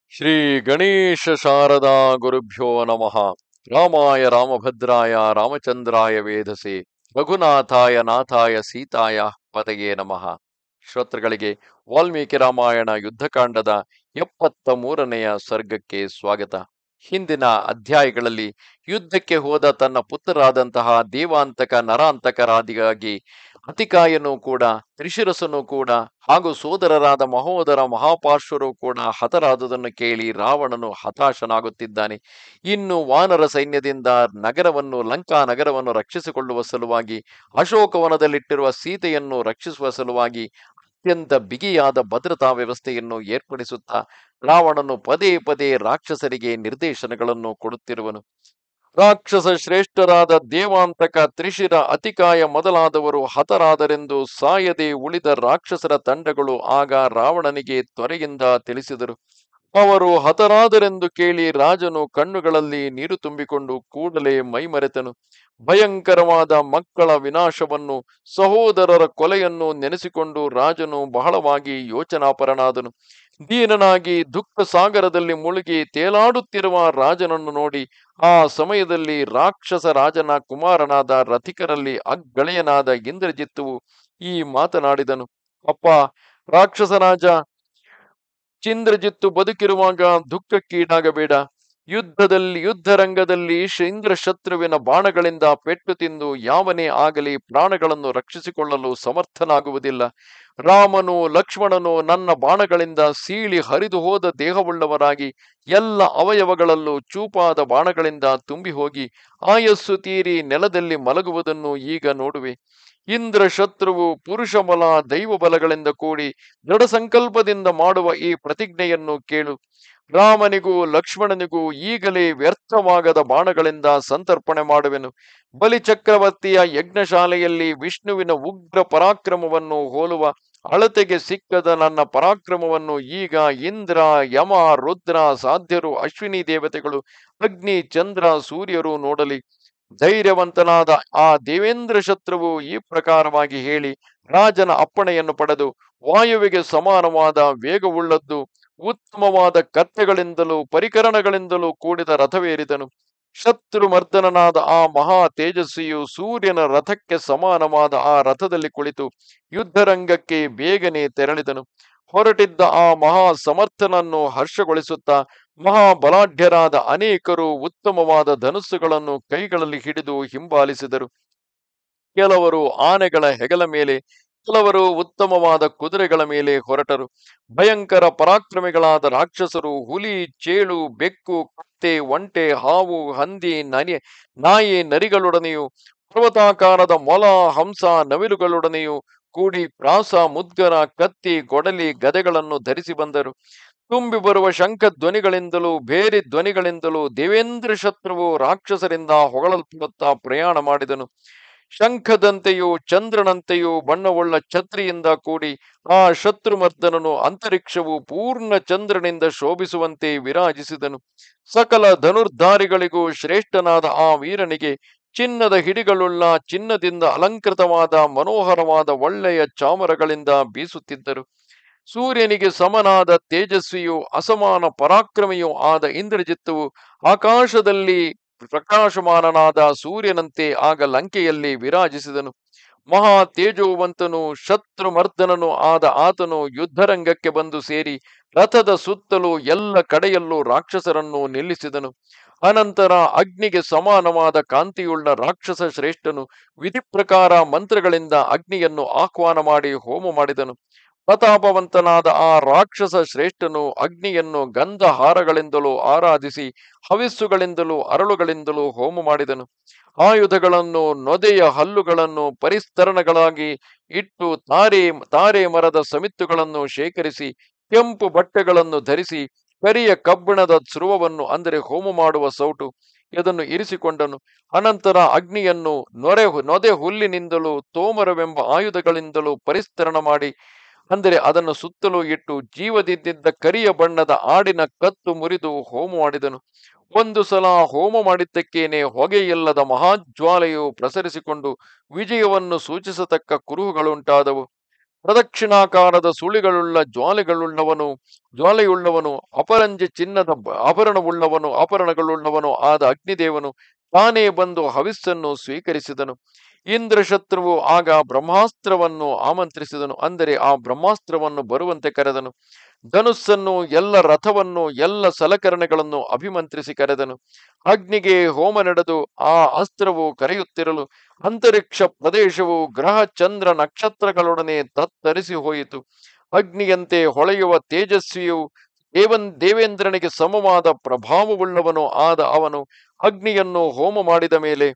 ಶ್ರೀ ಗಣೇಶ ಶಾರದಾ ಗುರುಭ್ಯೋ ನಮಃ. ರಾಮಾಯ ರಾಮಭದ್ರಾಯ ರಾಮಚಂದ್ರಾಯ ವೇಧಸೆ ರಘುನಾಥಾಯ ನಾಥಾಯ ಸೀತಾಯ ಪದಯೇ ನಮಃ. ಶ್ರೋತೃಗಳಿಗೆ ವಾಲ್ಮೀಕಿ ರಾಮಾಯಣ ಯುದ್ಧಕಾಂಡದ 73ನೆಯ ಸರ್ಗಕ್ಕೆ ಸ್ವಾಗತ. ಹಿಂದಿನ ಅಧ್ಯಾಯಗಳಲ್ಲಿ ಯುದ್ಧಕ್ಕೆ ಹೋದ ತನ್ನ ಪುತ್ರರಾದಂತಹ ದೇವಾಂತಕ ನರಾಂತಕರಾದಿಗಾಗಿ ಅತಿಕಾಯನೂ ಕೂಡ, ತ್ರಿಶಿರಸನೂ ಕೂಡ ಹಾಗೂ ಸೋದರರಾದ ಮಹೋದರ ಮಹಾಪಾರ್ಶ್ವರು ಕೂಡ ಹತರಾದುದನ್ನು ಕೇಳಿ ರಾವಣನು ಹತಾಶನಾಗುತ್ತಿದ್ದಾನೆ. ಇನ್ನು ವಾನರ ಸೈನ್ಯದಿಂದ ಲಂಕಾ ನಗರವನ್ನು ರಕ್ಷಿಸಿಕೊಳ್ಳುವ ಸಲುವಾಗಿ, ಅಶೋಕವನದಲ್ಲಿಟ್ಟಿರುವ ಸೀತೆಯನ್ನು ರಕ್ಷಿಸುವ ಸಲುವಾಗಿ ಅತ್ಯಂತ ಬಿಗಿಯಾದ ಭದ್ರತಾ ವ್ಯವಸ್ಥೆಯನ್ನು ಏರ್ಪಡಿಸುತ್ತಾ ರಾವಣನು ಪದೇ ಪದೇ ರಾಕ್ಷಸರಿಗೆ ನಿರ್ದೇಶನಗಳನ್ನು ಕೊಡುತ್ತಿರುವನು. ರಾಕ್ಷಸ ಶ್ರೇಷ್ಠರಾದ ದೇವಾಂತಕ, ತ್ರಿಶಿರ, ಅತಿಕಾಯ ಮೊದಲಾದವರು ಹತರಾದರೆಂದು ಸಾಯದೆ ಉಳಿದ ರಾಕ್ಷಸರ ತಂಡಗಳು ಆಗ ರಾವಣನಿಗೆ ತ್ವರೆಯಿಂದ ತಿಳಿಸಿದರು. ಅವರು ಹತರಾದರೆಂದು ಕೇಳಿ ರಾಜನು ಕಣ್ಣುಗಳಲ್ಲಿ ನೀರು ತುಂಬಿಕೊಂಡು ಕೂಡಲೇ ಮೈಮರೆತನು. ಭಯಂಕರವಾದ ಮಕ್ಕಳ ವಿನಾಶವನ್ನು, ಸಹೋದರರ ಕೊಲೆಯನ್ನು ನೆನೆಸಿಕೊಂಡು ರಾಜನು ಬಹಳವಾಗಿ ಯೋಚನಾಪರನಾದನು. ದೀನನಾಗಿ ದುಃಖ ಸಾಗರದಲ್ಲಿ ಮುಳುಗಿ ತೇಲಾಡುತ್ತಿರುವ ರಾಜನನ್ನು ನೋಡಿ ಆ ಸಮಯದಲ್ಲಿ ರಾಕ್ಷಸ ರಾಜನ ಕುಮಾರನಾದ ರಥಿಕರಲ್ಲಿ ಅಗ್ಗಳೆಯನಾದ ಇಂದ್ರಜಿತ್ತುವು ಈ ಮಾತನಾಡಿದನು. ಅಪ್ಪ ರಾಕ್ಷಸ ರಾಜ, ಚಿಂದ್ರಜಿತ್ತು ಬದುಕಿರುವಾಗ ದುಃಖಕ್ಕೀಡಾಗಬೇಡ. ಯುದ್ಧರಂಗದಲ್ಲಿ ಇಂದ್ರ ಶತ್ರುವಿನ ಬಾಣಗಳಿಂದ ಪೆಟ್ಟು ತಿಂದು ಯಾವನೇ ಆಗಲಿ ಪ್ರಾಣಗಳನ್ನು ರಕ್ಷಿಸಿಕೊಳ್ಳಲು ಸಮರ್ಥನಾಗುವುದಿಲ್ಲ. ರಾಮನು ಲಕ್ಷ್ಮಣನು ನನ್ನ ಬಾಣಗಳಿಂದ ಸೀಳಿ ಹರಿದು ಹೋದ ದೇಹವುಳ್ಳವರಾಗಿ ಎಲ್ಲ ಅವಯವಗಳಲ್ಲೂ ಚೂಪಾದ ಬಾಣಗಳಿಂದ ತುಂಬಿ ಹೋಗಿ ಆಯಸ್ಸು ತೀರಿ ನೆಲದಲ್ಲಿ ಮಲಗುವುದನ್ನು ಈಗ ನೋಡುವೆ. ಇಂದ್ರ ಶತ್ರುವು ಪುರುಷ ಬಲ, ದೈವ ಬಲಗಳಿಂದ ಕೂಡಿ ದೃಢ ಸಂಕಲ್ಪದಿಂದ ಮಾಡುವ ಈ ಪ್ರತಿಜ್ಞೆಯನ್ನು ಕೇಳು. ರಾಮನಿಗೂ ಲಕ್ಷ್ಮಣನಿಗೂ ಈಗಲೇ ವ್ಯರ್ಥವಾಗದ ಬಾಣಗಳಿಂದ ಸಂತರ್ಪಣೆ ಮಾಡುವೆನು. ಬಲಿಚಕ್ರವರ್ತಿಯ ಯಜ್ಞಶಾಲೆಯಲ್ಲಿ ವಿಷ್ಣುವಿನ ಉಗ್ರ ಪರಾಕ್ರಮವನ್ನು ಹೋಲುವ ಅಳತೆಗೆ ಸಿಕ್ಕದ ನನ್ನ ಪರಾಕ್ರಮವನ್ನು ಈಗ ಇಂದ್ರ, ಯಮ, ರುದ್ರ, ಸಾಧ್ಯರು, ಅಶ್ವಿನಿ ದೇವತೆಗಳು, ಅಗ್ನಿ, ಚಂದ್ರ, ಸೂರ್ಯರು ನೋಡಲಿ. ಧೈರ್ಯವಂತನಾದ ಆ ದೇವೇಂದ್ರ ಶತ್ರುವು ಈ ಪ್ರಕಾರವಾಗಿ ಹೇಳಿ ರಾಜನ ಅಪ್ಪಣೆಯನ್ನು ಪಡೆದು ವಾಯುವಿಗೆ ಸಮಾನವಾದ ವೇಗವುಳ್ಳದ್ದು, ಉತ್ತಮವಾದ ಕತ್ತೆಗಳಿಂದಲೂ ಪರಿಕರಣಗಳಿಂದಲೂ ಕೂಡಿದ ರಥವೇರಿದನು. ಶತ್ರುಮರ್ದನನಾದ ಆ ಮಹಾ ತೇಜಸ್ವಿಯು ಸೂರ್ಯನ ರಥಕ್ಕೆ ಸಮಾನವಾದ ಆ ರಥದಲ್ಲಿ ಕುಳಿತು ಯುದ್ಧರಂಗಕ್ಕೆ ಬೇಗನೆ ತೆರಳಿದನು. ಹೊರಟಿದ್ದ ಆ ಮಹಾ ಸಮರ್ಥನನ್ನು ಹರ್ಷಗೊಳಿಸುತ್ತಾ ಮಹಾಬಲಾಢ್ಯರಾದ ಅನೇಕರು ಉತ್ತಮವಾದ ಧನುಸ್ಸುಗಳನ್ನು ಕೈಗಳಲ್ಲಿ ಹಿಡಿದು ಹಿಂಬಾಲಿಸಿದರು. ಕೆಲವರು ಆನೆಗಳ ಹೆಗಲ ಮೇಲೆ, ಕೆಲವರು ಉತ್ತಮವಾದ ಕುದುರೆಗಳ ಮೇಲೆ ಹೊರಟರು. ಭಯಂಕರ ಪರಾಕ್ರಮಿಗಳಾದ ರಾಕ್ಷಸರು ಹುಲಿ, ಚೇಳು, ಬೆಕ್ಕು, ಕತ್ತೆ, ಒಂಟೆ, ಹಾವು, ಹಂದಿ, ನಾಯಿ, ನರಿಗಳೊಡನೆಯೂ ಪರ್ವತಾಕಾರದ ಮೊಲ, ಹಂಸ, ನವಿಲುಗಳೊಡನೆಯೂ ಕೂಡಿ ಪ್ರಾಸ, ಮುದ್ಗರ, ಕತ್ತಿ, ಗೊಡಲಿ, ಗದೆಗಳನ್ನು ಧರಿಸಿ ಬಂದರು. ತುಂಬಿ ಬರುವ ಶಂಖ ಧ್ವನಿಗಳಿಂದಲೂ ಬೇರೆ ಧ್ವನಿಗಳಿಂದಲೂ ದೇವೇಂದ್ರ ಶತ್ರುವು ರಾಕ್ಷಸರಿಂದ ಹೊಗಳಲ್ಪಡುತ್ತಾ ಪ್ರಯಾಣ ಮಾಡಿದನು. ಶಂಖದಂತೆಯೂ ಚಂದ್ರನಂತೆಯೂ ಬಣ್ಣವುಳ್ಳ ಛತ್ರಿಯಿಂದ ಕೂಡಿ ಆ ಶತ್ರುಮರ್ದನನು ಅಂತರಿಕ್ಷವು ಪೂರ್ಣ ಚಂದ್ರನಿಂದ ಶೋಭಿಸುವಂತೆ ವಿರಾಜಿಸಿದನು. ಸಕಲ ಧನುರ್ಧಾರಿಗಳಿಗೂ ಶ್ರೇಷ್ಠನಾದ ಆ ವೀರನಿಗೆ ಚಿನ್ನದ ಹಿಡಿಗಳುಳ್ಳ, ಚಿನ್ನದಿಂದ ಅಲಂಕೃತವಾದ ಮನೋಹರವಾದ ಒಳ್ಳೆಯ ಚಾಮರಗಳಿಂದ ಬೀಸುತ್ತಿದ್ದರು. ಸೂರ್ಯನಿಗೆ ಸಮನಾದ ತೇಜಸ್ವಿಯೂ ಅಸಮಾನ ಪರಾಕ್ರಮಿಯೂ ಆದ ಇಂದ್ರಜಿತ್ತುವು ಆಕಾಶದಲ್ಲಿ ಪ್ರಕಾಶಮಾನನಾದ ಸೂರ್ಯನಂತೆ ಆಗ ಲಂಕೆಯಲ್ಲಿ ವಿರಾಜಿಸಿದನು. ಮಹಾ ತೇಜೋವಂತನು ಶತ್ರುಮರ್ದನನು ಆದ ಆತನು ಯುದ್ಧರಂಗಕ್ಕೆ ಬಂದು ಸೇರಿ ರಥದ ಸುತ್ತಲೂ ಎಲ್ಲ ಕಡೆಯಲ್ಲೂ ರಾಕ್ಷಸರನ್ನು ನಿಲ್ಲಿಸಿದನು. ಅನಂತರ ಅಗ್ನಿಗೆ ಸಮಾನವಾದ ಕಾಂತಿಯುಳ್ಳ ರಾಕ್ಷಸ ಶ್ರೇಷ್ಠನು ವಿಧಿ ಪ್ರಕಾರ ಮಂತ್ರಗಳಿಂದ ಅಗ್ನಿಯನ್ನು ಆಹ್ವಾನ ಮಾಡಿ ಹೋಮ ಮಾಡಿದನು. ಪ್ರತಾಪವಂತನಾದ ಆ ರಾಕ್ಷಸ ಶ್ರೇಷ್ಠನು ಅಗ್ನಿಯನ್ನು ಗಂಧಹಾರಗಳಿಂದಲೂ ಆರಾಧಿಸಿ ಹವಿಸ್ಸುಗಳಿಂದಲೂ ಅರಳುಗಳಿಂದಲೂ ಹೋಮ ಮಾಡಿದನು. ಆಯುಧಗಳನ್ನು, ನೊದೆಯ ಹಲ್ಲುಗಳನ್ನು ಪರಿಸ್ತರಣಗಳಾಗಿ ಇಟ್ಟು ತಾರೆ ಮರದ ಸಮಿತ್ತುಗಳನ್ನು ಶೇಖರಿಸಿ ಕೆಂಪು ಬಟ್ಟೆಗಳನ್ನು ಧರಿಸಿ ಕರಿಯ ಕಬ್ಬಿಣದ ಸ್ರುವವನ್ನು, ಅಂದರೆ ಹೋಮ ಮಾಡುವ ಸೌಟು, ಇದನ್ನು ಇರಿಸಿಕೊಂಡನು. ಅನಂತರ ಅಗ್ನಿಯನ್ನು ನೊದೆ ಹುಲ್ಲಿನಿಂದಲೂ ತೋಮರವೆಂಬ ಆಯುಧಗಳಿಂದಲೂ ಪರಿಸ್ತರಣ ಮಾಡಿ, ಅಂದರೆ ಅದನ್ನು ಸುತ್ತಲೂ ಇಟ್ಟು ಜೀವದಿದ್ದ ಕರಿಯ ಬಣ್ಣದ ಆಡಿನ ಕತ್ತು ಮುರಿದು ಹೋಮ ಮಾಡಿದನು. ಒಂದು ಸಲ ಹೋಮ ಮಾಡಿದ್ದಕ್ಕೇನೆ ಹೊಗೆಯಿಲ್ಲದ ಮಹಾಜ್ವಾಲೆಯು ಪ್ರಸರಿಸಿಕೊಂಡು ವಿಜಯವನ್ನು ಸೂಚಿಸತಕ್ಕ ಕುರುಹುಗಳುಂಟಾದವು. ಪ್ರದಕ್ಷಿಣಾಕಾರದ ಸುಳಿಗಳುಳ್ಳ ಜ್ವಾಲೆಯುಳ್ಳವನು ಅಪರಂಜಿ ಚಿನ್ನದ ಆಭರಣಗಳುಳ್ಳವನು ಆದ ಅಗ್ನಿದೇವನು ತಾನೇ ಬಂದು ಹವಿಸ್ಸನ್ನು ಸ್ವೀಕರಿಸಿದನು. ಇಂದ್ರಶತ್ರುವು ಆಗ ಬ್ರಹ್ಮಾಸ್ತ್ರವನ್ನು ಆಮಂತ್ರಿಸಿದನು, ಅಂದರೆ ಆ ಬ್ರಹ್ಮಾಸ್ತ್ರವನ್ನು ಬರುವಂತೆ ಕರೆದನು. ಧನುಸ್ಸನ್ನು, ಎಲ್ಲ ರಥವನ್ನು, ಎಲ್ಲ ಸಲಕರಣೆಗಳನ್ನು ಅಭಿಮಂತ್ರಿಸಿ ಕರೆದನು. ಅಗ್ನಿಗೆ ಹೋಮ ನಡೆದು ಆ ಅಸ್ತ್ರವು ಕರೆಯುತ್ತಿರಲು ಅಂತರಿಕ್ಷ ಪ್ರದೇಶವು ಗ್ರಹ ಚಂದ್ರ ನಕ್ಷತ್ರಗಳೊಡನೆ ತತ್ತರಿಸಿ ಹೋಯಿತು. ಅಗ್ನಿಯಂತೆ ಹೊಳೆಯುವ ತೇಜಸ್ವಿಯು ದೇವೇಂದ್ರನಿಗೆ ಸಮವಾದ ಪ್ರಭಾವವುಳ್ಳವನು ಆದ ಅವನು ಅಗ್ನಿಯನ್ನು ಹೋಮ ಮಾಡಿದ ಮೇಲೆ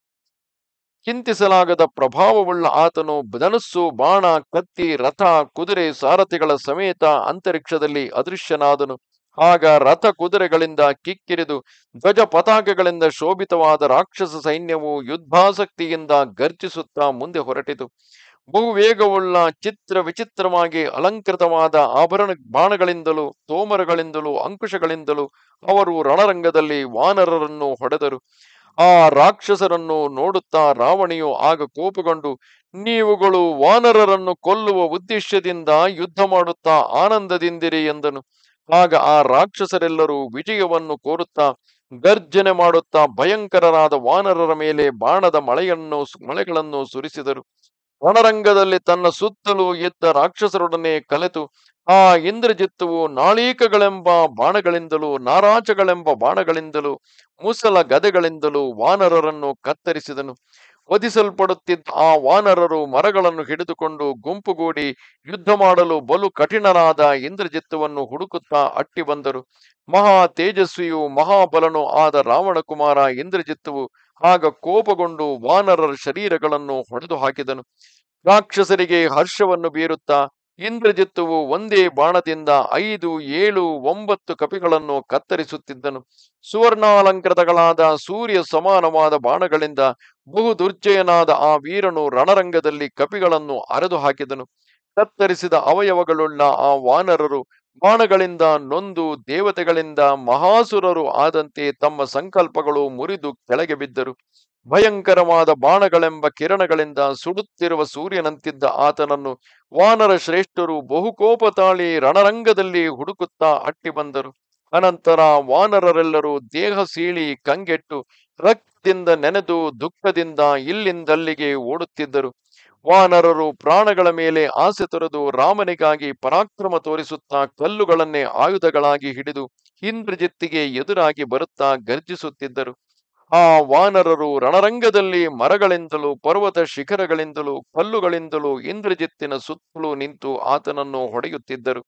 ಚಿಂತಿಸಲಾಗದ ಪ್ರಭಾವವುಳ್ಳ ಆತನು ಧನುಸ್ಸು, ಬಾಣ, ಕತ್ತಿ, ರಥ, ಕುದುರೆ, ಸಾರಥಿಗಳ ಸಮೇತ ಅಂತರಿಕ್ಷದಲ್ಲಿ ಅದೃಶ್ಯನಾದನು. ಆಗ ರಥ ಕುದುರೆಗಳಿಂದ ಕಿಕ್ಕಿರಿದು ಧ್ವಜ ಪತಾಕೆಗಳಿಂದ ಶೋಭಿತವಾದ ರಾಕ್ಷಸ ಸೈನ್ಯವು ಯುದ್ಧಾಸಕ್ತಿಯಿಂದ ಗರ್ಜಿಸುತ್ತಾ ಮುಂದೆ ಹೊರಟಿತು. ಬಹುವೇಗವುಳ್ಳ ವಿಚಿತ್ರವಾಗಿ ಅಲಂಕೃತವಾದ ಆಭರಣ ಬಾಣಗಳಿಂದಲೂ ತೋಮರಗಳಿಂದಲೂ ಅಂಕುಶಗಳಿಂದಲೂ ಅವರು ರಣರಂಗದಲ್ಲಿ ವಾನರರನ್ನು ಹೊಡೆದರು. ಆ ರಾಕ್ಷಸರನ್ನು ನೋಡುತ್ತಾ ರಾವಣಿಯು ಆಗ ಕೋಪಗೊಂಡು, ನೀವುಗಳು ವಾನರರನ್ನು ಕೊಲ್ಲುವ ಉದ್ದೇಶದಿಂದ ಯುದ್ಧ ಮಾಡುತ್ತಾ ಆನಂದದಿಂದಿರಿ ಎಂದನು. ಆಗ ಆ ರಾಕ್ಷಸರೆಲ್ಲರೂ ವಿಜಯವನ್ನು ಕೋರುತ್ತಾ ಗರ್ಜನೆ ಮಾಡುತ್ತಾ ಭಯಂಕರರಾದ ವಾನರರ ಮೇಲೆ ಬಾಣದ ಮಳೆಗಳನ್ನು ಸುರಿಸಿದರು. ರಣರಂಗದಲ್ಲಿ ತನ್ನ ಸುತ್ತಲೂ ಇದ್ದ ರಾಕ್ಷಸರೊಡನೆ ಕಲೆತು ಆ ಇಂದ್ರಜಿತ್ತುವು ನಾಳೀಕಗಳೆಂಬ ಬಾಣಗಳಿಂದಲೂ ನಾರಾಚಗಳೆಂಬ ಬಾಣಗಳಿಂದಲೂ ಮುಸಲ ಗದೆಗಳಿಂದಲೂ ವಾನರರನ್ನು ಕತ್ತರಿಸಿದನು. ವಧಿಸಲ್ಪಡುತ್ತಿದ್ದ ಆ ವಾನರರು ಮರಗಳನ್ನು ಹಿಡಿದುಕೊಂಡು ಗುಂಪುಗೂಡಿ ಯುದ್ಧ ಮಾಡಲು ಬಲು ಕಠಿಣನಾದ ಇಂದ್ರಜಿತ್ತುವನ್ನು ಹುಡುಕುತ್ತಾ ಅಟ್ಟಿ ಬಂದರು. ಮಹಾ ತೇಜಸ್ವಿಯು ಮಹಾಬಲನೂ ಆದ ರಾವಣ ಕುಮಾರ ಇಂದ್ರಜಿತ್ತುವು ಆಗ ಕೋಪಗೊಂಡು ವಾನರರ ಶರೀರಗಳನ್ನು ಹೊಡೆದು ಹಾಕಿದನು. ರಾಕ್ಷಸರಿಗೆ ಹರ್ಷವನ್ನು ಬೀರುತ್ತಾ ಇಂದ್ರಜಿತ್ತುವು ಒಂದೇ ಬಾಣದಿಂದ 5, 7, 9 ಕಪಿಗಳನ್ನು ಕತ್ತರಿಸುತ್ತಿದ್ದನು. ಸುವರ್ಣಾಲಂಕೃತಗಳಾದ ಸೂರ್ಯ ಸಮಾನವಾದ ಬಾಣಗಳಿಂದ ಬಹು ದುರ್ಜಯನಾದ ಆ ವೀರನು ರಣರಂಗದಲ್ಲಿ ಕಪಿಗಳನ್ನು ಅರೆದು ಹಾಕಿದನು. ಕತ್ತರಿಸಿದ ಅವಯವಗಳುಳ್ಳ ಆ ವಾನರರು ಬಾಣಗಳಿಂದ ನೊಂದು ದೇವತೆಗಳಿಂದ ಮಹಾಸುರರು ಆದಂತೆ ತಮ್ಮ ಸಂಕಲ್ಪಗಳು ಮುರಿದು ಕೆಳಗೆ ಬಿದ್ದರು. ಭಯಂಕರವಾದ ಬಾಣಗಳೆಂಬ ಕಿರಣಗಳಿಂದ ಸುಡುತ್ತಿರುವ ಸೂರ್ಯನಂತಿದ್ದ ಆತನನ್ನು ವಾನರ ಶ್ರೇಷ್ಠರು ಬಹುಕೋಪ ತಾಳಿ ರಣರಂಗದಲ್ಲಿ ಹುಡುಕುತ್ತಾ ಅಟ್ಟಿ ಬಂದರು. ಅನಂತರ ವಾನರರೆಲ್ಲರೂ ದೇಹ ಸೀಳಿ ಕಂಗೆಟ್ಟು ರಕ್ತದಿಂದ ನೆನೆದು ದುಃಖದಿಂದ ಇಲ್ಲಿಂದಲ್ಲಿಗೆ ಓಡುತ್ತಿದ್ದರು. ವಾನರರು ಪ್ರಾಣಗಳ ಮೇಲೆ ಆಸೆ ತೊರೆದು ರಾಮನಿಗಾಗಿ ಪರಾಕ್ರಮ ತೋರಿಸುತ್ತಾ ಕಲ್ಲುಗಳನ್ನೇ ಆಯುಧಗಳಾಗಿ ಹಿಡಿದು ಇಂದ್ರಜಿತ್ತಿಗೆ ಎದುರಾಗಿ ಬರುತ್ತಾ ಗರ್ಜಿಸುತ್ತಿದ್ದರು. ಆ ವಾನರರು ರಣರಂಗದಲ್ಲಿ ಮರಗಳಿಂದಲೂ ಪರ್ವತ ಶಿಖರಗಳಿಂದಲೂ ಕಲ್ಲುಗಳಿಂದಲೂ ಇಂದ್ರಜಿತ್ತಿನ ಸುತ್ತಲೂ ನಿಂತು ಆತನನ್ನು ಹೊಡೆಯುತ್ತಿದ್ದರು.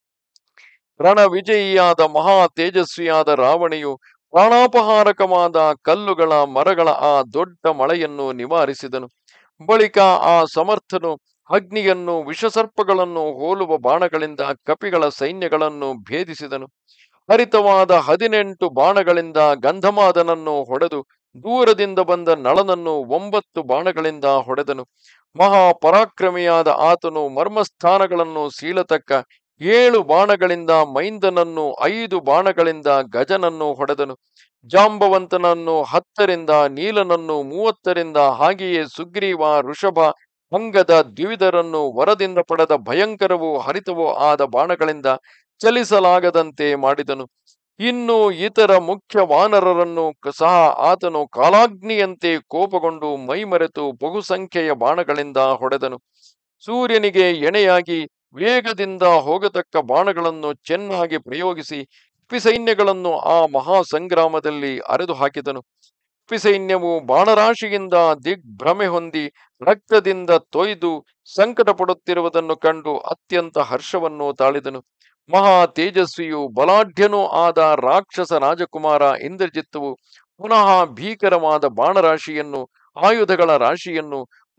ರಣ ವಿಜಯಿಯಾದ ಮಹಾ ತೇಜಸ್ವಿಯಾದ ರಾವಣಿಯು ಪ್ರಾಣಾಪಹಾರಕವಾದ ಕಲ್ಲುಗಳ ಮರಗಳ ಆ ದೊಡ್ಡ ಮಳೆಯನ್ನು ನಿವಾರಿಸಿದನು. ಬಳಿಕ ಆ ಸಮರ್ಥನು ಅಗ್ನಿಯನ್ನು ವಿಷಸರ್ಪಗಳನ್ನು ಹೋಲುವ ಬಾಣಗಳಿಂದ ಕಪಿಗಳ ಸೈನ್ಯಗಳನ್ನು ಭೇದಿಸಿದನು. ಹರಿತವಾದ 18 ಬಾಣಗಳಿಂದ ಗಂಧಮಾದನನ್ನು ಹೊಡೆದು ದೂರದಿಂದ ಬಂದ ನಳನನ್ನು 9 ಬಾಣಗಳಿಂದ ಹೊಡೆದನು. ಮಹಾಪರಾಕ್ರಮಿಯಾದ ಆತನು ಮರ್ಮಸ್ಥಾನಗಳನ್ನು ಸೀಳತಕ್ಕ 7 ಬಾಣಗಳಿಂದ ಮೈಂದನನ್ನು, 5 ಬಾಣಗಳಿಂದ ಗಜನನ್ನು ಹೊಡೆದನು. ಜಾಂಬವಂತನನ್ನು 10ರಿಂದ, ನೀಲನನ್ನು 30ರಿಂದ, ಹಾಗೆಯೇ ಸುಗ್ರೀವ, ಋಷಭ, ಅಂಗದ ದ್ವಿವಿಧರನ್ನು ವರದಿಂದ ಪಡೆದ ಭಯಂಕರವೂ ಹರಿತವೂ ಆದ ಬಾಣಗಳಿಂದ ಚಲಿಸಲಾಗದಂತೆ ಮಾಡಿದನು. ಇನ್ನು ಇತರ ಮುಖ್ಯ ವಾನರರನ್ನು ಸಹ ಆತನು ಕಾಲಾಗ್ನಿಯಂತೆ ಕೋಪಗೊಂಡು ಮೈಮರೆತು ಬಹುಸಂಖ್ಯೆಯ ಬಾಣಗಳಿಂದ ಹೊಡೆದನು. ಸೂರ್ಯನಿಗೆ ಎಣೆಯಾಗಿ ವೇಗದಿಂದ ಹೋಗತಕ್ಕ ಬಾಣಗಳನ್ನು ಚೆನ್ನಾಗಿ ಪ್ರಯೋಗಿಸಿ ಕಪಿಸೈನ್ಯಗಳನ್ನು ಆ ಮಹಾ ಸಂಗ್ರಾಮದಲ್ಲಿ ಅರೆದು ಹಾಕಿದನು. ಕಪಿಸೈನ್ಯವು ಬಾಣರಾಶಿಯಿಂದ ದಿಗ್ಭ್ರಮೆ ಹೊಂದಿ ರಕ್ತದಿಂದ ತೊಯ್ದು ಸಂಕಟ ಪಡುತ್ತಿರುವುದನ್ನು ಕಂಡು ಅತ್ಯಂತ ಹರ್ಷವನ್ನು ತಾಳಿದನು. ಮಹಾ ತೇಜಸ್ವಿಯು ಬಲಾಢ್ಯನೂ ಆದ ರಾಕ್ಷಸ ರಾಜಕುಮಾರ ಇಂದ್ರಜಿತ್ತುವು ಪುನಃ ಭೀಕರವಾದ ಬಾಣರಾಶಿಯನ್ನು ಆಯುಧಗಳ ರಾಶಿಯನ್ನು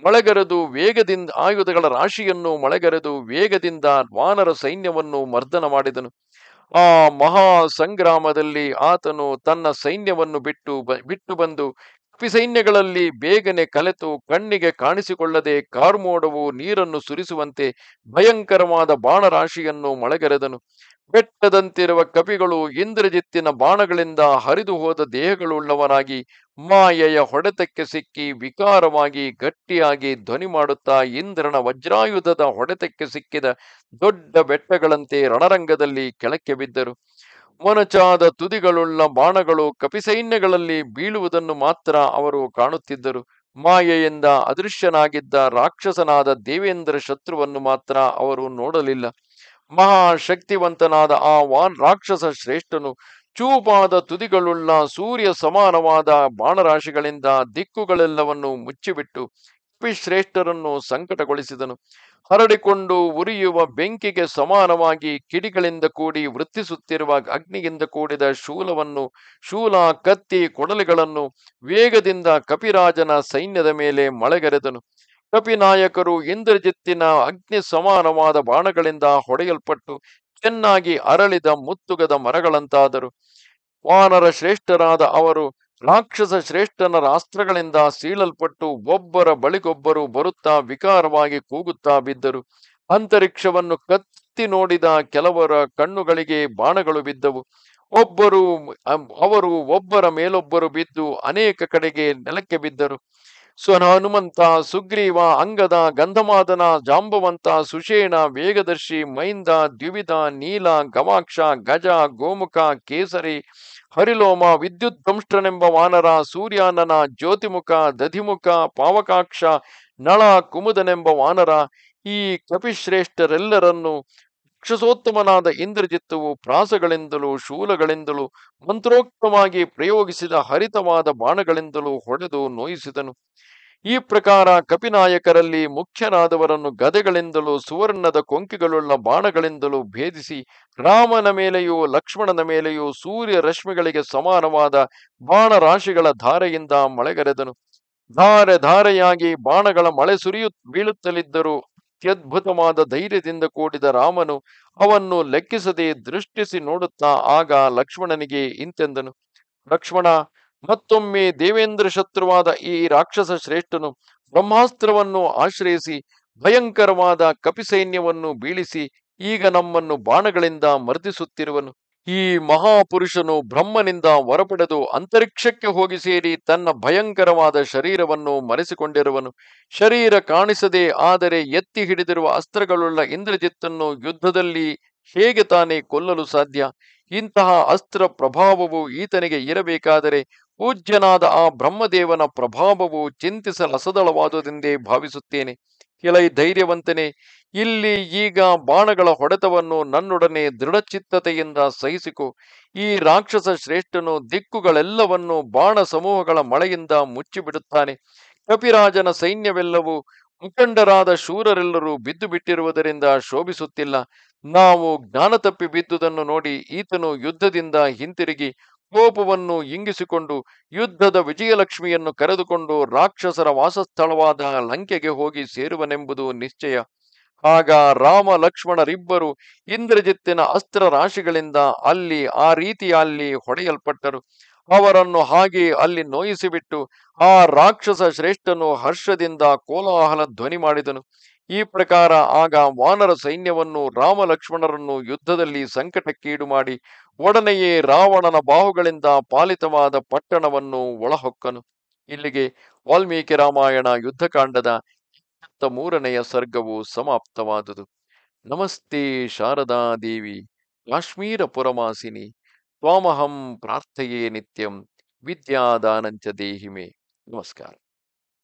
ಮಳೆಗರೆದು ವೇಗದಿಂದ ವಾನರ ಸೈನ್ಯವನ್ನು ಮರ್ದನ ಮಾಡಿದನು. ಆ ಮಹಾ ಸಂಗ್ರಾಮದಲ್ಲಿ ಆತನು ತನ್ನ ಸೈನ್ಯವನ್ನು ಬಿಟ್ಟು ಬಂದು ಕಪಿಸೈನ್ಯಗಳಲ್ಲಿ ಬೇಗನೆ ಕಲೆತು ಕಣ್ಣಿಗೆ ಕಾಣಿಸಿಕೊಳ್ಳದೆ ಕಾರ್ಮೋಡವು ನೀರನ್ನು ಸುರಿಸುವಂತೆ ಭಯಂಕರವಾದ ಬಾಣರಾಶಿಯನ್ನು ಮಳೆಗರೆದನು. ಬೆಟ್ಟದಂತಿರುವ ಕಪಿಗಳು ಇಂದ್ರಜಿತ್ತಿನ ಬಾಣಗಳಿಂದ ಹರಿದು ಹೋದ ದೇಹಗಳುಳ್ಳವರಾಗಿ ಮಾಯೆಯ ಹೊಡೆತಕ್ಕೆ ಸಿಕ್ಕಿ ವಿಕಾರವಾಗಿ ಗಟ್ಟಿಯಾಗಿ ಧ್ವನಿ ಮಾಡುತ್ತಾ ಇಂದ್ರನ ವಜ್ರಾಯುಧದ ಹೊಡೆತಕ್ಕೆ ಸಿಕ್ಕಿದ ದೊಡ್ಡ ಬೆಟ್ಟಗಳಂತೆ ರಣರಂಗದಲ್ಲಿ ಕೆಳಕ್ಕೆ ಬಿದ್ದರು. ಮೊನಚಾದ ತುದಿಗಳುಳ್ಳ ಬಾಣಗಳು ಕಪಿಸೈನ್ಯಗಳಲ್ಲಿ ಬೀಳುವುದನ್ನು ಮಾತ್ರ ಅವರು ಕಾಣುತ್ತಿದ್ದರು. ಮಾಯೆಯಿಂದ ಅದೃಶ್ಯನಾಗಿದ್ದ ರಾಕ್ಷಸನಾದ ದೇವೇಂದ್ರ ಶತ್ರುವನ್ನು ಮಾತ್ರ ಅವರು ನೋಡಲಿಲ್ಲ. ಮಹಾಶಕ್ತಿವಂತನಾದ ಆ ರಾಕ್ಷಸ ಶ್ರೇಷ್ಠನು ಚೂಪಾದ ತುದಿಗಳುಳ್ಳ ಸೂರ್ಯ ಸಮಾನವಾದ ಬಾಣರಾಶಿಗಳಿಂದ ದಿಕ್ಕುಗಳೆಲ್ಲವನ್ನು ಮುಚ್ಚಿಬಿಟ್ಟು ಕಪಿಶ್ರೇಷ್ಠರನ್ನು ಸಂಕಟಗೊಳಿಸಿದನು. ಹರಡಿಕೊಂಡು ಉರಿಯುವ ಬೆಂಕಿಗೆ ಸಮಾನವಾಗಿ ಕಿಡಿಗಳಿಂದ ಕೂಡಿ ವೃತ್ತಿಸುತ್ತಿರುವ ಅಗ್ನಿಯಿಂದ ಕೂಡಿದ ಶೂಲ, ಕತ್ತಿ, ಕೊಡಲಿಗಳನ್ನು ವೇಗದಿಂದ ಕಪಿರಾಜನ ಸೈನ್ಯದ ಮೇಲೆ ಮಳೆಗರೆದನು. ಕಪಿನಾಯಕರು ಇಂದ್ರಜಿತ್ತಿನ ಅಗ್ನಿ ಸಮಾನವಾದ ಬಾಣಗಳಿಂದ ಹೊಡೆಯಲ್ಪಟ್ಟು ಚೆನ್ನಾಗಿ ಅರಳಿದ ಮುತ್ತುಗದ ಮರಗಳಂತಾದರು. ವಾನರ ಶ್ರೇಷ್ಠರಾದ ಅವರು ರಾಕ್ಷಸ ಶ್ರೇಷ್ಠನ ಅಸ್ತ್ರಗಳಿಂದ ಸೀಳಲ್ಪಟ್ಟು ಒಬ್ಬರ ಬಳಿಗೊಬ್ಬರು ಬರುತ್ತಾ ವಿಕಾರವಾಗಿ ಕೂಗುತ್ತಾ ಬಿದ್ದರು. ಅಂತರಿಕ್ಷವನ್ನು ಕತ್ತಿ ನೋಡಿದ ಕೆಲವರ ಕಣ್ಣುಗಳಿಗೆ ಬಾಣಗಳು ಬಿದ್ದವು. ಅವರು ಒಬ್ಬರ ಮೇಲೊಬ್ಬರು ಬಿದ್ದು ಅನೇಕ ಕಡೆಗೆ ನೆಲಕ್ಕೆ ಬಿದ್ದರು. ಹನುಮಂತ, ಸುಗ್ರೀವ, ಅಂಗದ, ಗಂಧಮಾದನ, ಜಾಂಬವಂತ, ಸುಷೇಣ, ವೇಗದರ್ಶಿ, ಮೈಂದ, ದ್ವಿವಿಧ, ನೀಲ, ಗವಾಕ್ಷ, ಗಜ, ಗೋಮುಖ, ಕೇಸರಿ, ಹರಿಲೋಮ, ವಿದ್ಯುದ್ದಂಷ್ಟ್ರನೆಂಬ ವಾನರ, ಸೂರ್ಯಾನನ, ಜ್ಯೋತಿಮುಖ, ದಧಿಮುಖ, ಪಾವಕಾಕ್ಷ, ನಳ, ಕುಮುದನೆಂಬ ವಾನರ, ಈ ಕಪಿಶ್ರೇಷ್ಠರೆಲ್ಲರನ್ನು ರಾಕ್ಷಸೋತ್ತಮನಾದ ಇಂದ್ರಜಿತ್ತುವು ಪ್ರಾಸಗಳಿಂದಲೂ ಶೂಲಗಳಿಂದಲೂ ಮಂತ್ರೋಕ್ತವಾಗಿ ಪ್ರಯೋಗಿಸಿದ ಹರಿತವಾದ ಬಾಣಗಳಿಂದಲೂ ಹೊಡೆದು ನೋಯಿಸಿದನು. ಈ ಪ್ರಕಾರ ಕಪಿನಾಯಕರಲ್ಲಿ ಮುಖ್ಯನಾದವರನ್ನು ಗದೆಗಳಿಂದಲೂ ಸುವರ್ಣದ ಕೊಂಕಿಗಳುಳ್ಳ ಬಾಣಗಳಿಂದಲೂ ಭೇದಿಸಿ ರಾಮನ ಮೇಲೆಯೂ ಲಕ್ಷ್ಮಣನ ಮೇಲೆಯೂ ಸೂರ್ಯ ರಶ್ಮಿಗಳಿಗೆ ಸಮಾನವಾದ ಬಾಣರಾಶಿಗಳ ಧಾರೆಯಿಂದ ಮಳೆಗರೆದನು. ಧಾರೆ ಧಾರೆಯಾಗಿ ಬಾಣಗಳ ಮಳೆ ಬೀಳುತ್ತಲಿದ್ದರೂ ಅತ್ಯದ್ಭುತವಾದ ಧೈರ್ಯದಿಂದ ಕೂಡಿದ ರಾಮನು ಅವನ್ನು ಲೆಕ್ಕಿಸದೆ ದೃಷ್ಟಿಸಿ ನೋಡುತ್ತಾ ಆಗ ಲಕ್ಷ್ಮಣನಿಗೆ ಇಂತೆಂದನು: ಲಕ್ಷ್ಮಣ, ಮತ್ತೊಮ್ಮೆ ದೇವೇಂದ್ರ ಶತ್ರುವಾದ ಈ ರಾಕ್ಷಸ ಶ್ರೇಷ್ಠನು ಬ್ರಹ್ಮಾಸ್ತ್ರವನ್ನು ಆಶ್ರಯಿಸಿ ಭಯಂಕರವಾದ ಕಪಿಸೈನ್ಯವನ್ನು ಬೀಳಿಸಿ ಈಗ ನಮ್ಮನ್ನು ಬಾಣಗಳಿಂದ ಮರ್ದಿಸುತ್ತಿರುವನು. ಈ ಮಹಾಪುರುಷನು ಬ್ರಹ್ಮನಿಂದ ಹೊರಪಡೆದು ಅಂತರಿಕ್ಷಕ್ಕೆ ಹೋಗಿ ಸೇರಿ ತನ್ನ ಭಯಂಕರವಾದ ಶರೀರವನ್ನು ಮರೆಸಿಕೊಂಡಿರುವನು. ಶರೀರ ಕಾಣಿಸದೆ ಆದರೆ ಎತ್ತಿ ಹಿಡಿದಿರುವ ಅಸ್ತ್ರಗಳುಳ್ಳ ಇಂದ್ರಜಿತ್ತನ್ನು ಯುದ್ಧದಲ್ಲಿ ಹೇಗೆ ತಾನೇ ಕೊಲ್ಲಲು ಸಾಧ್ಯ? ಇಂತಹ ಅಸ್ತ್ರ ಪ್ರಭಾವವು ಈತನಿಗೆ ಇರಬೇಕಾದರೆ ಪೂಜ್ಯನಾದ ಆ ಬ್ರಹ್ಮದೇವನ ಪ್ರಭಾವವು ಚಿಂತಿಸಲಸದಳವಾದುದೆಂದೇ ಭಾವಿಸುತ್ತೇನೆ. ಎಲೈ ಧೈರ್ಯವಂತನೇ, ಇಲ್ಲಿ ಈಗ ಬಾಣಗಳ ಹೊಡೆತವನ್ನು ನನ್ನೊಡನೆ ದೃಢಚಿತ್ತತೆಯಿಂದ ಸಹಿಸಿಕೊ. ಈ ರಾಕ್ಷಸ ಶ್ರೇಷ್ಠನು ದಿಕ್ಕುಗಳೆಲ್ಲವನ್ನು ಬಾಣ ಸಮೂಹಗಳ ಮಳೆಯಿಂದ ಮುಚ್ಚಿಬಿಡುತ್ತಾನೆ. ಕಪಿರಾಜನ ಸೈನ್ಯವೆಲ್ಲವೂ ಮುಖಂಡರಾದ ಶೂರರೆಲ್ಲರೂ ಬಿದ್ದು ಬಿಟ್ಟಿರುವುದರಿಂದ ಶೋಭಿಸುತ್ತಿಲ್ಲ. ನಾವು ಜ್ಞಾನ ತಪ್ಪಿ ಬಿದ್ದುದನ್ನು ನೋಡಿ ಈತನು ಯುದ್ಧದಿಂದ ಹಿಂತಿರುಗಿ ಕೋಪವನ್ನು ಇಂಗಿಸಿಕೊಂಡು ಯುದ್ಧದ ವಿಜಯಲಕ್ಷ್ಮಿಯನ್ನು ಕರೆದುಕೊಂಡು ರಾಕ್ಷಸರ ವಾಸಸ್ಥಳವಾದ ಲಂಕೆಗೆ ಹೋಗಿ ಸೇರುವನೆಂಬುದು ನಿಶ್ಚಯ. ಆಗ ರಾಮ ಲಕ್ಷ್ಮಣರಿಬ್ಬರು ಇಂದ್ರಜಿತ್ತಿನ ಅಸ್ತ್ರ ರಾಶಿಗಳಿಂದ ಆ ರೀತಿಯಲ್ಲಿ ಹೊಡೆಯಲ್ಪಟ್ಟರು. ಅವರನ್ನು ಹಾಗೆ ಅಲ್ಲಿ ನೋಯಿಸಿಬಿಟ್ಟು ಆ ರಾಕ್ಷಸ ಶ್ರೇಷ್ಠನು ಹರ್ಷದಿಂದ ಕೋಲಾಹಲ ಧ್ವನಿ ಮಾಡಿದನು. ಈ ಪ್ರಕಾರ ಆಗ ವಾನರ ಸೈನ್ಯವನ್ನು ರಾಮ ಲಕ್ಷ್ಮಣರನ್ನು ಯುದ್ಧದಲ್ಲಿ ಸಂಕಟಕ್ಕೀಡು ಮಾಡಿ ಒಡನೆಯೇ ರಾವಣನ ಬಾಹುಗಳಿಂದ ಪಾಲಿತವಾದ ಪಟ್ಟಣವನ್ನು ಒಳಹೊಕ್ಕನು. ಇಲ್ಲಿಗೆ ವಾಲ್ಮೀಕಿ ರಾಮಾಯಣ ಯುದ್ಧಕಾಂಡದ 23ನೆಯ ಸರ್ಗವು ಸಮಾಪ್ತವಾದುದು. ನಮಸ್ತೆ ಶಾರದಾ ದೇವಿ, ಕಾಶ್ಮೀರ ಪುರಮಾಸಿನಿ, ತ್ವಾಮಹಂ ಪ್ರಾರ್ಥಯೇ ನಿತ್ಯಂ, ವಿದ್ಯಾದಾನಂಚ ದೇಹಿಮೆ. ನಮಸ್ಕಾರ.